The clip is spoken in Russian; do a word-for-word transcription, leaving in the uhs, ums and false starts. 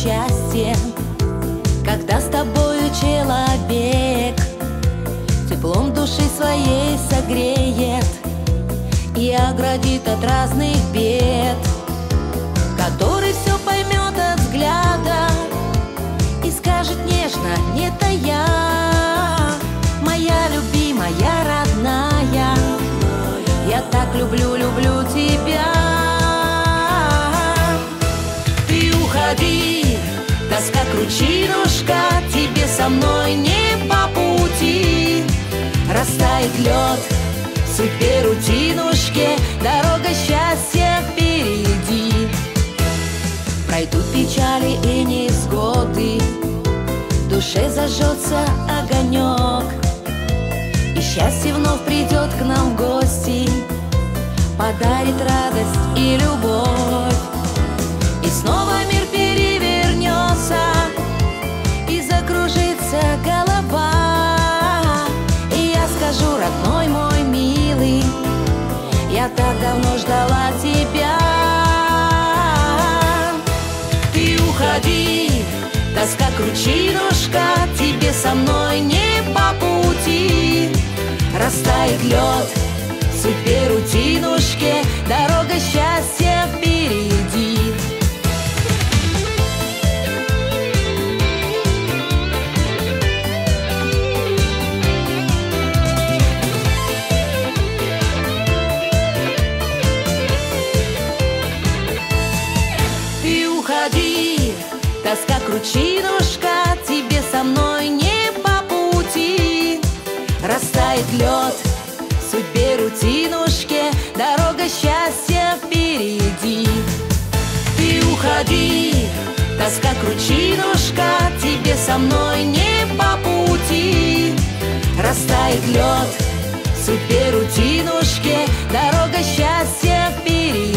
счастье, когда с тобою человек теплом души своей согреет и оградит от разных бед, который все поймет от взгляда и скажет нежно: это я, моя любимая, родная, я так люблю, люблю тебя. Ты уходи, тоска, кручинушка, тебе со мной не по пути. Растает лед в судьбе рутинушке, дорога счастья впереди. Пройдут печали и невзгоды, в душе зажжется огонек, и счастье вновь придет к нам в гости, подарит радость и любовь. И снова мир перевернется, и закружится голова, и я скажу: родной мой милый, я так давно ждала тебя. Ты уходи, тоска, кручинушка, тебе со мной не по пути. Растает лед в судьбе рутинушке, дорога счастья впереди. Ты уходи, тоска, кручинушка, тебе со мной не по пути. Растает лед в судьбе рутинушке, дорога счастья впереди. Ты уходи, тоска, кручинушка, тебе со мной не по пути. Растает лед в судьбе рутинушке, дорога счастья впереди.